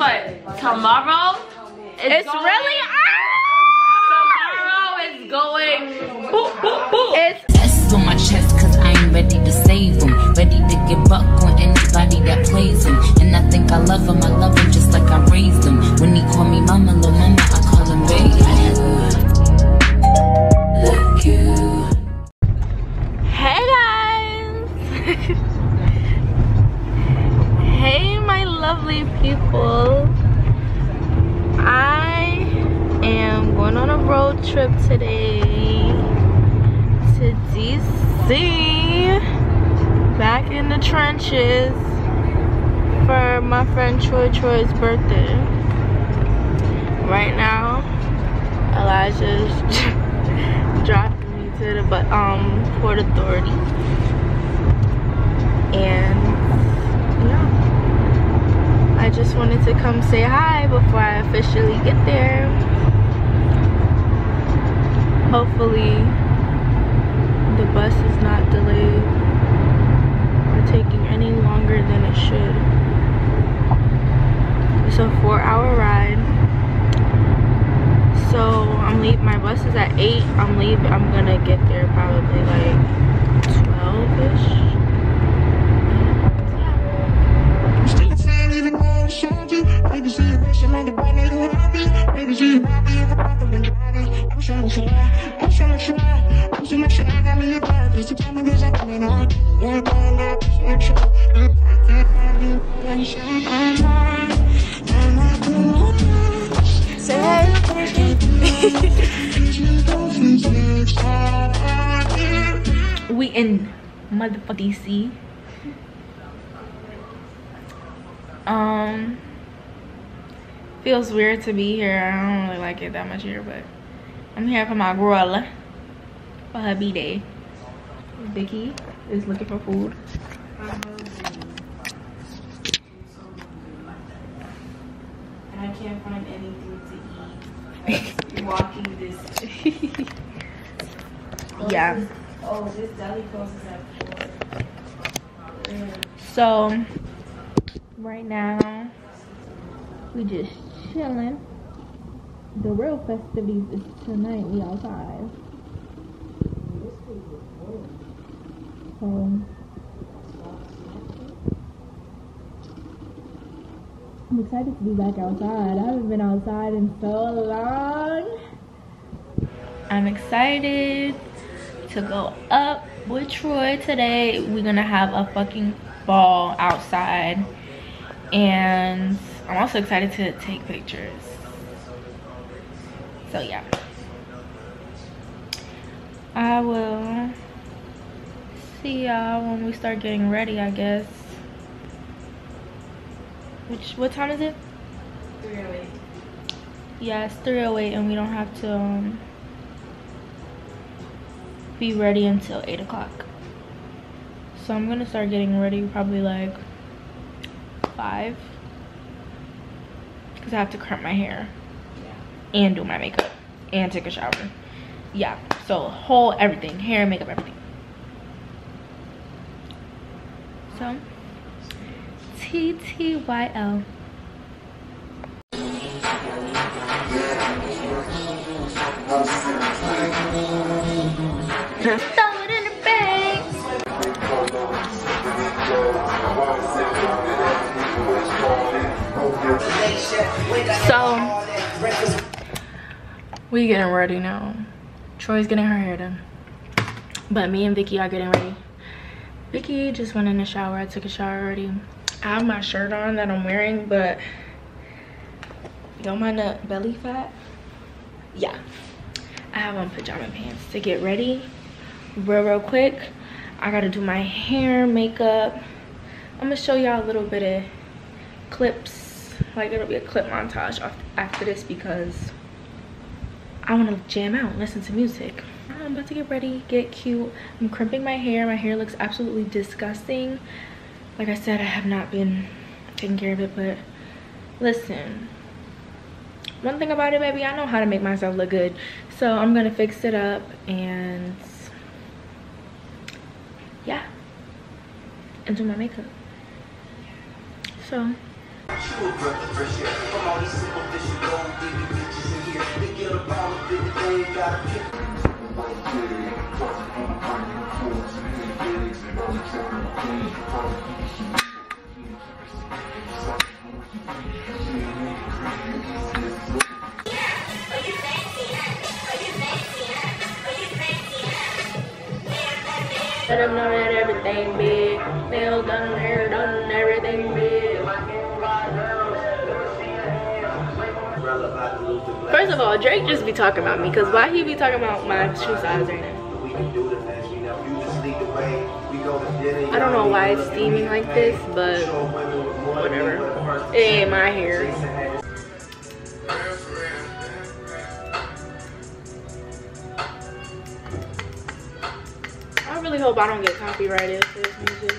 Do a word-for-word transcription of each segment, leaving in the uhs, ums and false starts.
what? Tomorrow? It's, it's going, really tomorrow is going. Boop, boop, boop. It's S on my chest, cause I ain't ready to save them. Ready to give up on anybody that plays him. And I think I love him, I love him just like I raised him. When he call me mama, little mama, I call him baby. Look you. hey guys. Hey my lovely people. I am going on a road trip today to D C, back in the trenches for my friend Troy Troi's birthday. Right now, Elijah's dropping me to the but um Port Authority, and yeah, I just wanted to come say hi before I officially get there. Hopefully the bus is not delayed or taking any longer than it should. It's a four hour ride. So I'm leaving, my bus is at eight. I'm leaving, I'm gonna get there probably like twelve-ish. Say hey. We in motherfucking D C. Um, feels weird to be here. I don't really like it that much here, but I'm here for my girl for her B-Day. Vicky is looking for food. And I can't find anything to eat. Walking this. Yeah. Oh, this deli closes at four. So right now we just chilling. The real festivities is tonight. We outside. So I'm excited to be back outside. I haven't been outside in so long. I'm excited to go up with Troy today. We're gonna have a fucking ball outside, and I'm also excited to take pictures. So yeah, I will see y'all when we start getting ready, I guess. Which, what time is it? three oh eight. Yeah, it's three oh eight, and we don't have to um, be ready until eight o'clock. So I'm gonna start getting ready probably like five, because I have to curl my hair and do my makeup and take a shower. Yeah, so whole everything, hair, makeup, everything. So T T Y L. Throw it in the bag. So we getting ready now. Troy's getting her hair done, but me and Vicky are getting ready. Vicky just went in the shower. I took a shower already. I have my shirt on that I'm wearing, but don't mind the belly fat. Yeah, I have on pajama pants to get ready real real quick. I gotta do my hair, makeup. I'm gonna show y'all a little bit of clips, like it'll be a clip montage after this, because I want to jam out and listen to music. I'm about to get ready, get cute. I'm crimping my hair. My hair looks absolutely disgusting. Like I said, I have not been taking care of it, but listen, one thing about it, baby, I know how to make myself look good. So I'm gonna fix it up, and yeah, and do my makeup. So Let them know that everything big. Nails done, hair done, everything big. First of all, Drake just be talking about me, because why he be talking about my shoe size right now? I don't know why it's steaming like this, but whatever. It ain't my hair. I really hope I don't get copyrighted for this music.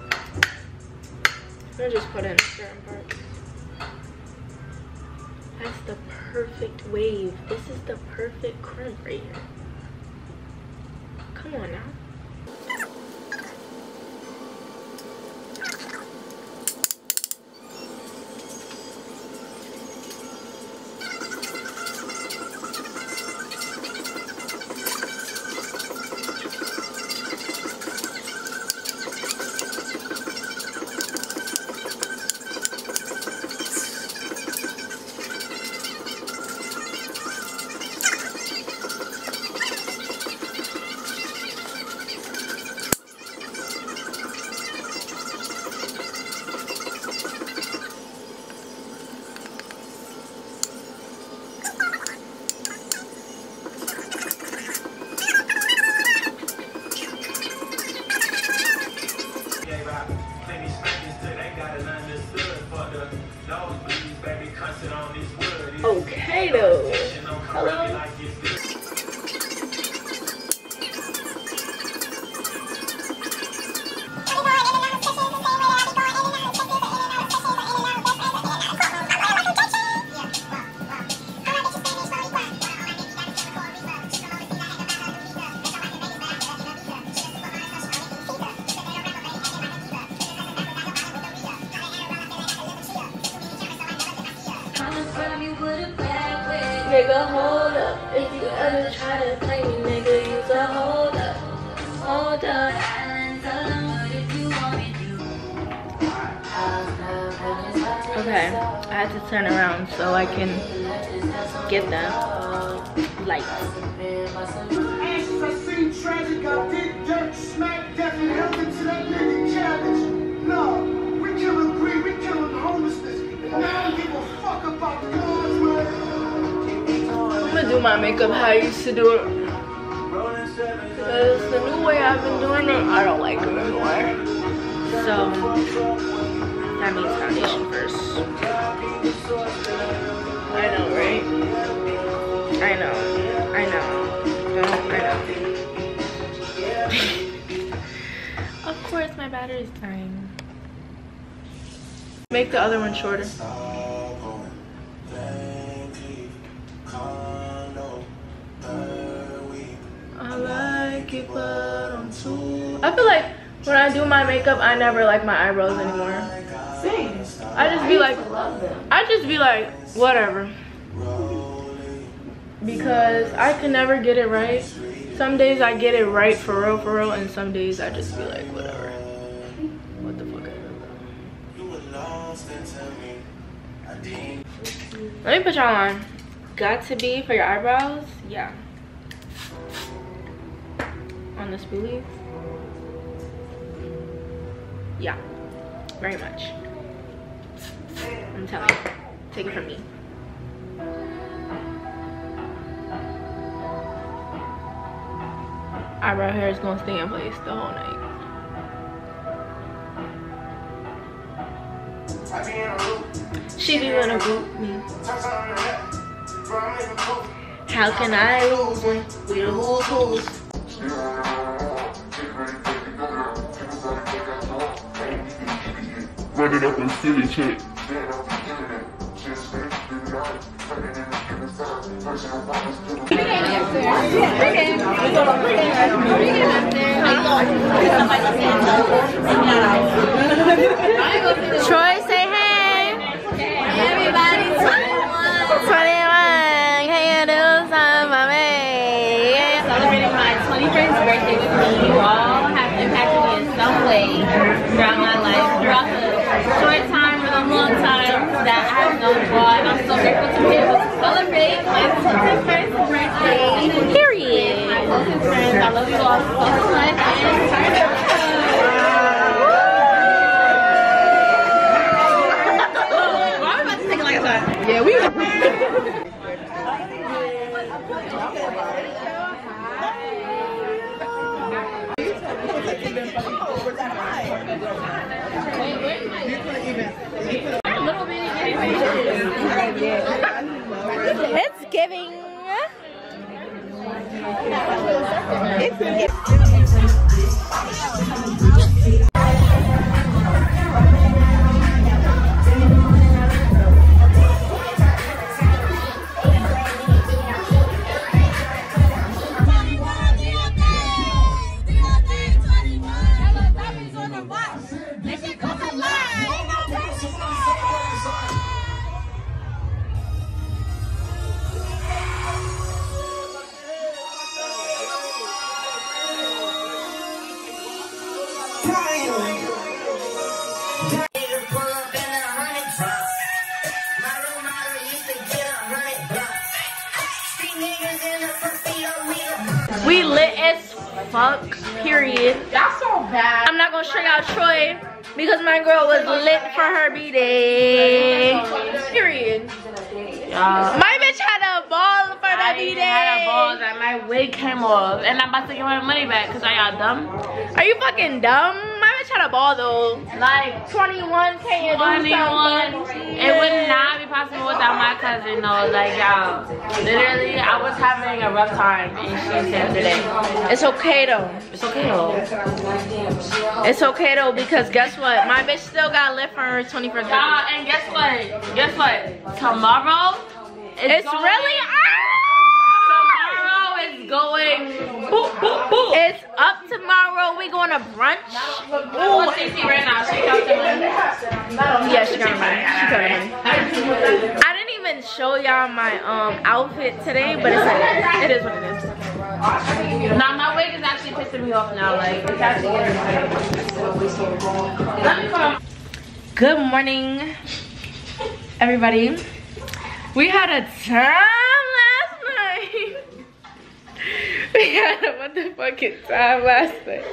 I'll just put in certain parts. That's the perfect wave. This is the perfect crimp right here. Come on now. Okay though. Hello. Nigga, hold up. If you ever try to play me, nigga, use a hold up. Hold up. Okay, I had to turn around so I can get them lights. Ashes I seen tragic, I did dirt, smack, death, and held into that nigga challenge. No, we killing greed, we killing homelessness. And I don't give a fuck about guns, man. I'm gonna do my makeup how I used to do it. Because the new way I've been doing it, I don't like it anymore. So, that means foundation first. I know, right? I know. I know. Don't, I know. Of course, my battery's dying. Make the other one shorter. I like it, but I'm too... I feel like when I do my makeup, I never like my eyebrows anymore. Same. I just be like, I just be like, whatever. Because I can never get it right. Some days I get it right for real, for real, and some days I just be like, whatever. What the fuck? Let me put y'all on. Got to be for your eyebrows? Yeah. On the spoolies? Yeah. Very much. I'm telling you. Take it from me. Eyebrow hair is gonna stay in place the whole night. She be wanna group me. How can I lose when we the who's who's? Running up in Philly chick. Troy, say hey. that I have known for, and I'm so grateful to be able to celebrate my closest friend's birthday. Period. My closest friends, I love you all so much, and turn up. Why am I about to take it like a shot? Yeah, we It's giving. It's giving. We lit as fuck, period. That's so bad. I'm not gonna show y'all Troy because my girl was lit for her B-Day. Period. Uh, My bitch had a ball for the I B-Day. had a balls and my wig came off, and I'm about to get my money back because are y'all dumb? Are you fucking dumb? My bitch had a ball though. Like twenty-one, can you do twenty-one, something? it would not be possible without my cousin though. Like y'all, literally, I was having a rough time and she saved the day. It's okay though. It's okay though. It's okay though because guess what? My bitch still got lit for her twenty-first birthday. Y'all, and guess what? Guess what? Tomorrow, It's going, really tomorrow is going. Boop, boop, boop. It's up tomorrow. We going to brunch. Ooh, Cece right now. She got the money. Yeah, she got money. She got money. I didn't even show y'all my um outfit today, but it's like, it is what it is. Nah, my wig is actually pissing me off now. Like, it's actually getting Let me come. Good morning, everybody. We had a time last night. We had a motherfucking time last night.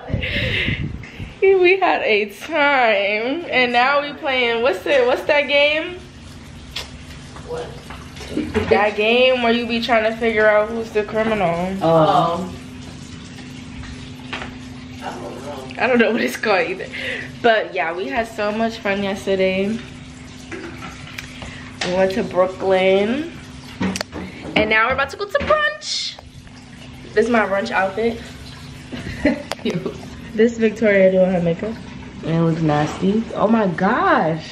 We had a time, and now we playing. What's it? What's that game? What? That game where you be trying to figure out who's the criminal. Oh. I don't know what it's called either. But yeah, we had so much fun yesterday. We went to Brooklyn. And now we're about to go to brunch. This is my brunch outfit. This Victoria doing her makeup. It looks nasty. Oh my gosh.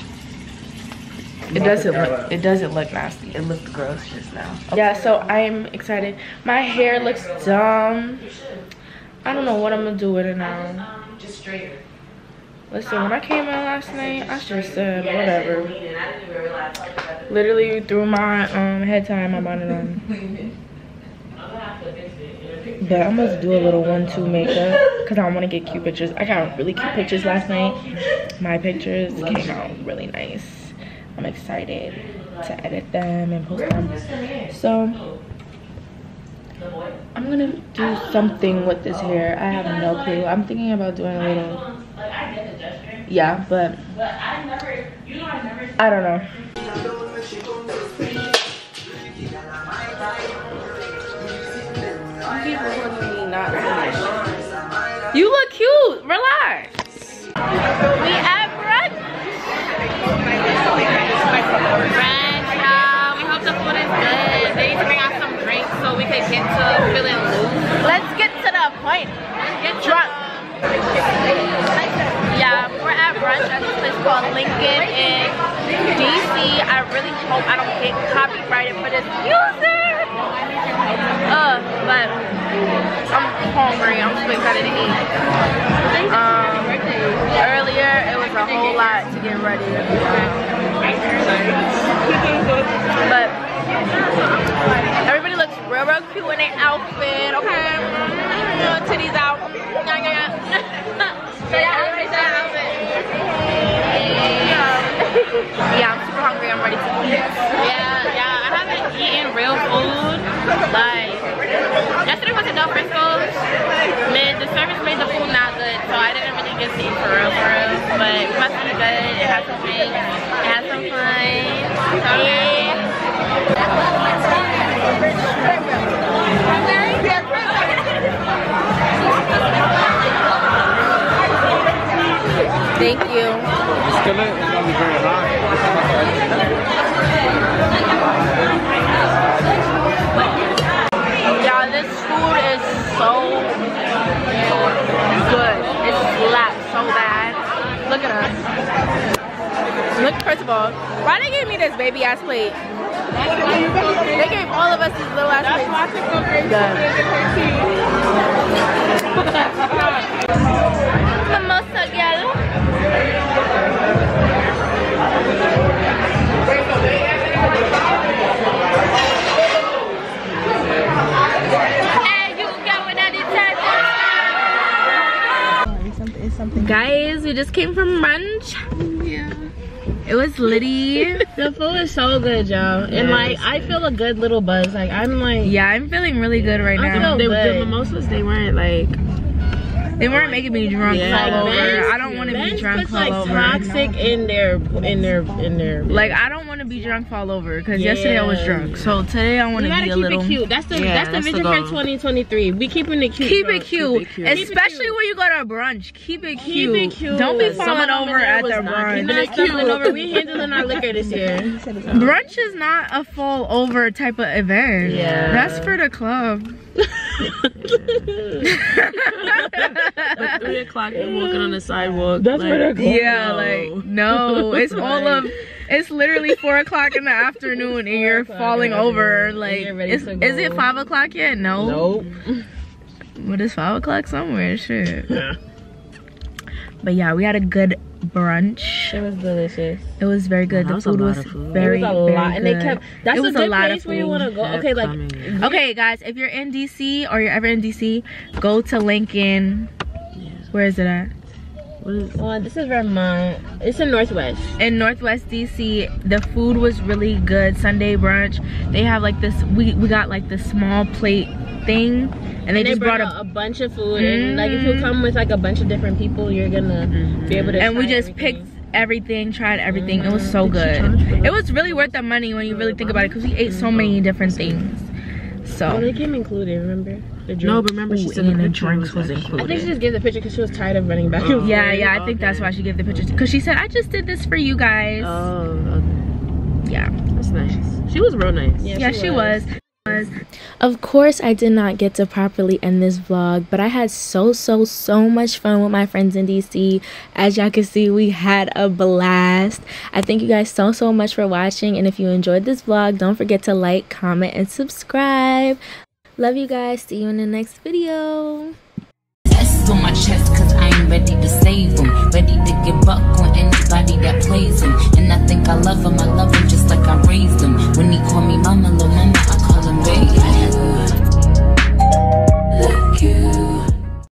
It doesn't look it doesn't look nasty. It looked gross just now. Yeah, so I'm excited. My hair looks dumb. I don't know what I'm gonna do with it now. Just straighter. Listen, when I came in last night, I just said whatever. Literally threw my um head tie and my bonnet on. But I'm gonna do a little one two makeup because I want to get cute pictures. I got really cute pictures last night. My pictures came out really nice. I'm excited to edit them and post them. So I'm gonna do something with this hair. I have no clue. I'm thinking about doing a little. Yeah, but I don't know. You look cute. Relax. We at brunch. Brunch, y'all. We hope the food is good. They need to bring out some drinks so we can get to feeling loose. Let's get to the point. Get Drunk. Yeah, we're at brunch at this place called Lincoln in D C. I really hope I don't get copyrighted for this music. Uh, but I'm hungry. I'm so excited to eat. Um, earlier it was a whole lot to get ready. But everybody looks real, real cute in their outfit. Okay, titties out. Yeah, yeah, yeah. So yeah, everybody say outfit. Yeah. Yeah, I'm super hungry. I'm ready to eat. Yeah, yeah, I haven't eaten real food. Like, yesterday was at Frisco's. Man, the service made the food not good, so I didn't really get to eat for real, for real. But it must be good. It has some drinks. It has some fun. So, yeah. Thank you. The skillet is gonna be very hot. Y'all, this food is so good. It slaps so bad. Look at us. Look, first of all, why they gave me this baby ass plate? They gave all of us this little ass plate. Mimosa, girl. Guys, we just came from brunch. Yeah. It was litty. The food is so good, y'all. And like, I feel a good little buzz. Like, I'm like, yeah, I'm feeling really good right I now. feel they, the mimosas, they weren't like, they weren't making me drunk yeah. all Like, over. Ben's, I don't want to be drunk puts, all like, over. Toxic in their, in their, in their. Like, I don't want to be drunk fall over because Yeah. yesterday I was drunk. So today I want to be a keep little. it cute. That's the Yeah, that's the that's vision the for goal. twenty twenty-three. We keeping it cute. Keep bro. it cute, Keep it cute. especially cute. when you go to brunch. Keep it Keep cute. it cute. Don't be Someone falling over over there at was the not- brunch. You're not stumbling over. We handling our liquor this year. Brunch is not a fall over type of event. Yeah. That's for the club. At three o'clock, you're walking on the sidewalk. That's where they're going. Yeah, like no, it's all of. It's literally four o'clock in the afternoon, and you're falling over. Like, you're ready is, to go. is it five o'clock yet? No. Nope. But it's five o'clock somewhere. Shit. But yeah, we had a good brunch. It was delicious. It was very good. That The was a food lot was of food. very, it was a very lot, and they good. kept. That's It a was a good lot of place where you food. want to go. Kept Okay, like coming. Okay, guys, if you're in D C or you're ever in D C, go to Lincoln. Where is it at? What is, well, this is Vermont. It's in Northwest. In Northwest D C, the food was really good. Sunday brunch. They have like this. We we got like the small plate thing, and they And just they brought brought a. out a bunch of food, and like if you come with like a bunch of different people, you're gonna be able to. And we try just everything. picked everything, tried everything. It was so good. It was really worth the money when you really think about it, because we ate so many different things. So. Oh, they came included. Remember the drink? No, but remember she Ooh, said and the the picture drinks was I think she included. just gave the picture because she was tired of running back and forth. Yeah, yeah, I think Okay. that's why she gave the picture, because she said, I just did this for you guys. Oh, okay. Yeah. That's nice. She was real nice. Yeah, Yeah, she was. Of course, I did not get to properly end this vlog, but I had so, so, so much fun with my friends in D C. As y'all can see, we had a blast. I thank you guys so, so much for watching, and if you enjoyed this vlog, don't forget to like, comment, and subscribe. Love you guys. See you in the next video. S on my chest, cause